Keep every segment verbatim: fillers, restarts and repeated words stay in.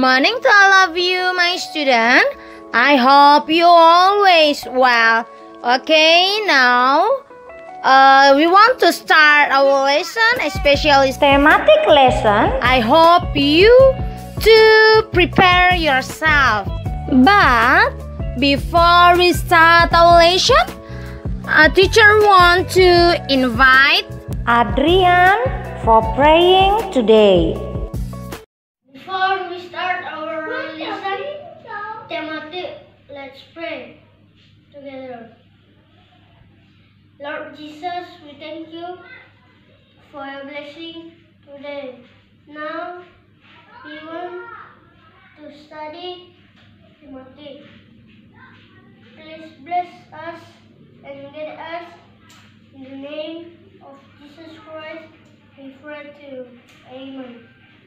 morning to all of you, my student. I hope you always well. Okay, now uh, we want to start our lesson, especially thematic lesson. I hope you to prepare yourself. But before we start our lesson, a teacher want to invite Adrian for praying today. Before we start our lesson, thematic, let's pray together. Lord Jesus, we thank you for your blessing today. Now, we want to study thematic. Please bless us and guide us. In the name of Jesus Christ, we pray to you. Amen.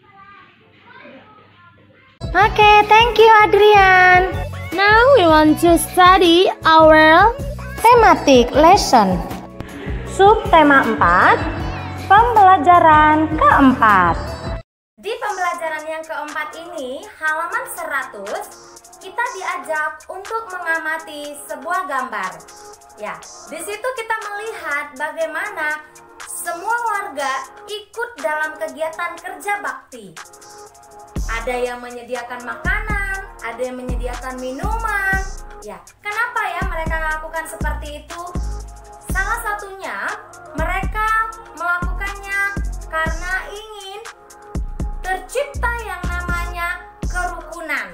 Okay, thank you, Adrian. Now we want to study our thematic lesson. Subtema empat, pembelajaran keempat. Di pembelajaran yang keempat ini, halaman seratus, kita diajak untuk mengamati sebuah gambar. Ya, di situ kita melihat bagaimana semua warga ikut dalam kegiatan kerja bakti. Ada yang menyediakan makanan, ada yang menyediakan minuman. Ya, kenapa ya mereka melakukan seperti itu? Salah satunya, mereka melakukannya karena ingin tercipta yang namanya kerukunan.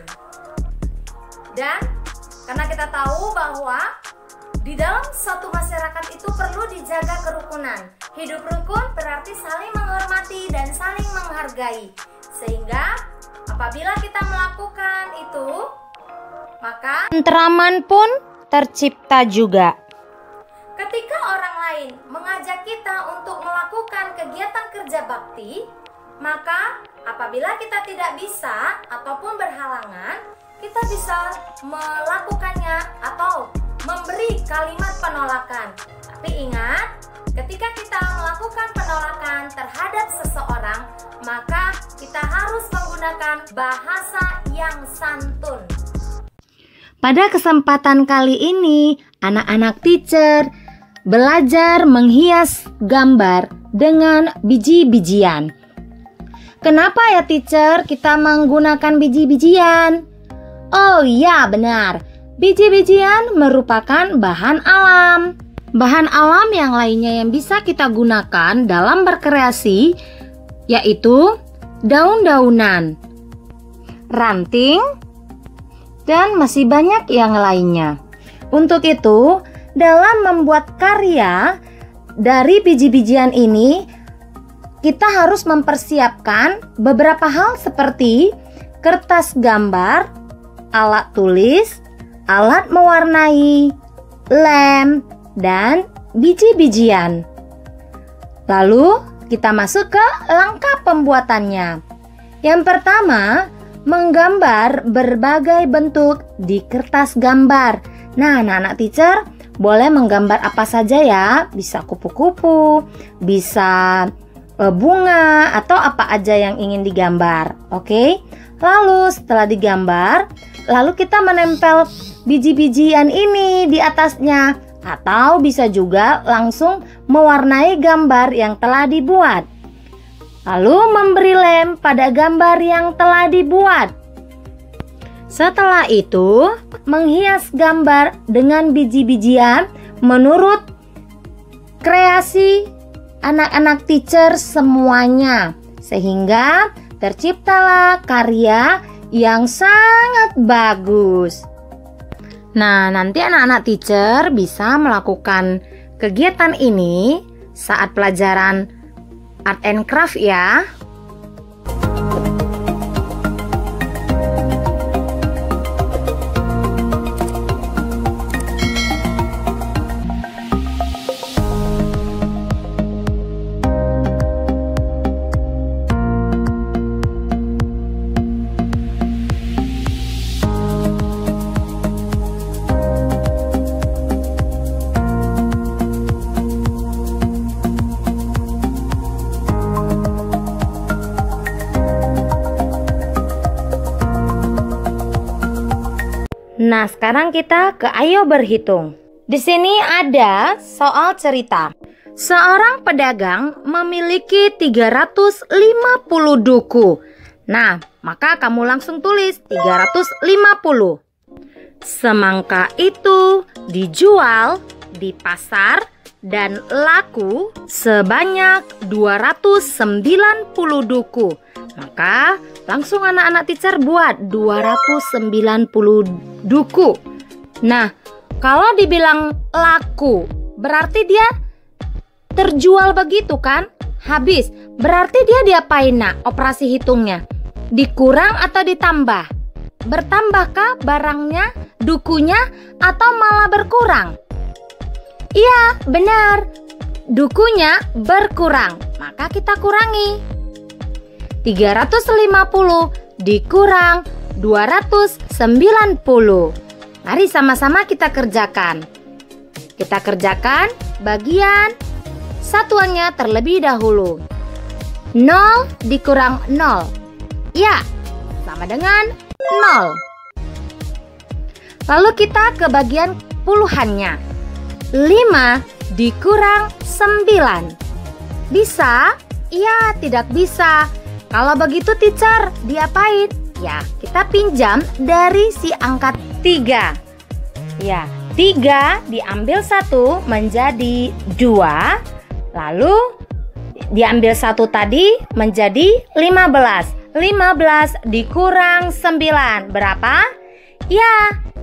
Dan karena kita tahu bahwa di dalam suatu masyarakat itu perlu dijaga kerukunan. Hidup rukun berarti saling menghormati dan saling menghargai. Sehingga apabila kita melakukan itu, maka ketentraman pun tercipta juga. Ketika orang lain mengajak kita untuk melakukan kegiatan kerja bakti, maka apabila kita tidak bisa ataupun berhalangan, kita bisa melakukannya atau memberi kalimat penolakan. Tapi ingat, ketika kita melakukan penolakan terhadap seseorang, maka kita harus menggunakan bahasa yang santun. Pada kesempatan kali ini, anak-anak teacher belajar menghias gambar dengan biji-bijian. Kenapa ya teacher kita menggunakan biji-bijian? Oh iya, benar. Biji-bijian merupakan bahan alam. Bahan alam yang lainnya yang bisa kita gunakan dalam berkreasi yaitu daun-daunan, ranting, dan masih banyak yang lainnya. Untuk itu, dalam membuat karya dari biji-bijian ini, kita harus mempersiapkan beberapa hal seperti kertas gambar, alat tulis, alat mewarnai, lem, dan biji-bijian. Lalu kita masuk ke langkah pembuatannya. Yang pertama, menggambar berbagai bentuk di kertas gambar. Nah, anak-anak teacher boleh menggambar apa saja ya. Bisa kupu-kupu, bisa e, bunga, atau apa aja yang ingin digambar. Oke. Lalu setelah digambar, lalu kita menempel biji-bijian ini di atasnya. Atau bisa juga langsung mewarnai gambar yang telah dibuat. Lalu memberi lem pada gambar yang telah dibuat. Setelah itu, menghias gambar dengan biji-bijian menurut kreasi anak-anak teacher semuanya. Sehingga terciptalah karya yang sangat bagus. Nah, nanti anak-anak teacher bisa melakukan kegiatan ini saat pelajaran art and craft ya. Nah, sekarang kita ke ayo berhitung. Di sini ada soal cerita. Seorang pedagang memiliki tiga ratus lima puluh duku. Nah, maka kamu langsung tulis tiga ratus lima puluh. Semangka itu dijual di pasar dan laku sebanyak dua ratus sembilan puluh duku. Maka langsung anak-anak teacher buat dua ratus sembilan puluh duku. Nah, kalau dibilang laku, berarti dia terjual begitu kan? Habis. Berarti dia diapain nak operasi hitungnya? Dikurang atau ditambah? Bertambahkah barangnya, dukunya, atau malah berkurang? Iya, benar. Dukunya berkurang. Maka kita kurangi. tiga ratus lima puluh dikurang dua ratus sembilan puluh. Mari sama-sama kita kerjakan. Kita kerjakan bagian satuannya terlebih dahulu. nol dikurang nol. Ya, sama dengan nol. Lalu kita ke bagian puluhannya. lima dikurang sembilan. Bisa? Iya, tidak bisa. Kalau begitu teacher, diapain? Ya, kita pinjam dari si angka tiga. Ya, tiga diambil satu menjadi dua. Lalu diambil satu tadi menjadi lima belas. lima belas dikurang sembilan. Berapa? Ya,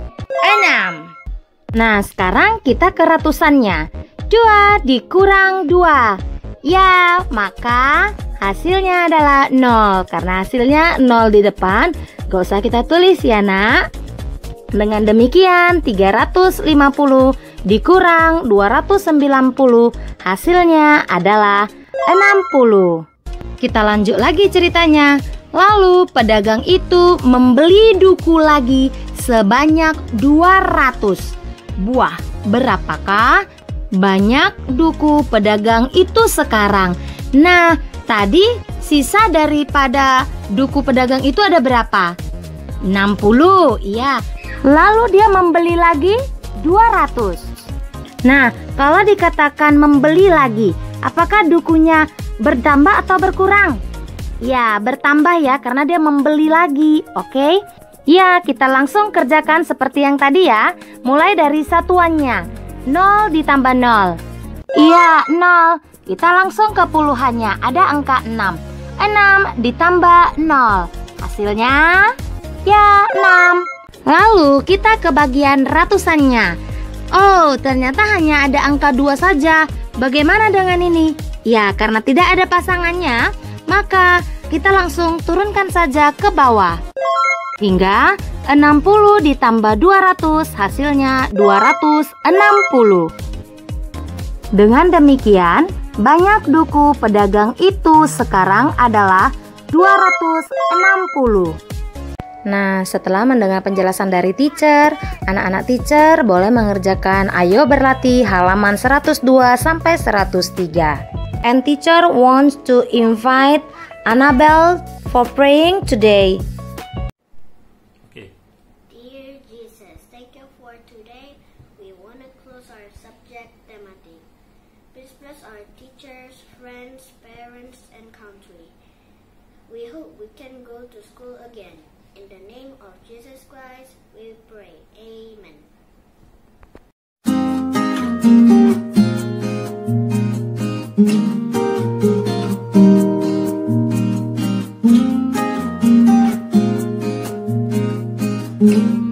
enam. Nah, sekarang kita ke ratusannya. dua dikurang dua. Ya, maka hasilnya adalah nol. Karena hasilnya nol di depan, gak usah kita tulis ya nak. Dengan demikian tiga ratus lima puluh dikurang dua ratus sembilan puluh, hasilnya adalah enam puluh. Kita lanjut lagi ceritanya. Lalu pedagang itu membeli duku lagi sebanyak dua ratus buah. Berapakah banyak duku pedagang itu sekarang? Nah, tadi sisa daripada duku pedagang itu ada berapa? enam puluh, iya. Lalu dia membeli lagi dua ratus. Nah, kalau dikatakan membeli lagi, apakah dukunya bertambah atau berkurang? Ya, bertambah ya, karena dia membeli lagi, oke? Ya, kita langsung kerjakan seperti yang tadi ya. Mulai dari satuannya, nol ditambah nol. Iya, nol. Kita langsung ke puluhannya, ada angka enam. enam ditambah nol. Hasilnya, ya, enam. Lalu kita ke bagian ratusannya. Oh, ternyata hanya ada angka dua saja. Bagaimana dengan ini? Ya, karena tidak ada pasangannya, maka kita langsung turunkan saja ke bawah. Hingga enam puluh ditambah dua ratus, hasilnya dua ratus enam puluh. Dengan demikian, banyak duku pedagang itu sekarang adalah dua ratus enam puluh. Nah, setelah mendengar penjelasan dari teacher, anak-anak teacher boleh mengerjakan ayo berlatih halaman seratus dua sampai seratus tiga. And teacher wants to invite Annabelle for praying today. Okay. Dear Jesus, thank you for today. We want to close our subject thematic. Please bless our teachers, friends, parents, and country. We hope we can go to school again. In the name of Jesus Christ, we pray. Amen. Mm-hmm.